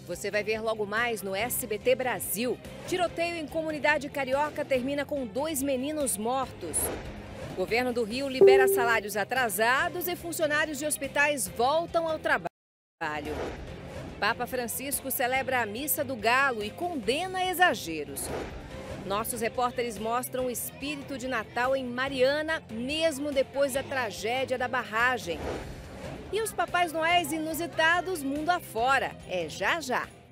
Você vai ver logo mais no SBT Brasil. Tiroteio em comunidade carioca termina com 2 meninos mortos. Governo do Rio libera salários atrasados e funcionários de hospitais voltam ao trabalho. Papa Francisco celebra a Missa do Galo e condena exageros. Nossos repórteres mostram o espírito de Natal em Mariana, mesmo depois da tragédia da barragem. E os Papais Noéis inusitados mundo afora. É já já.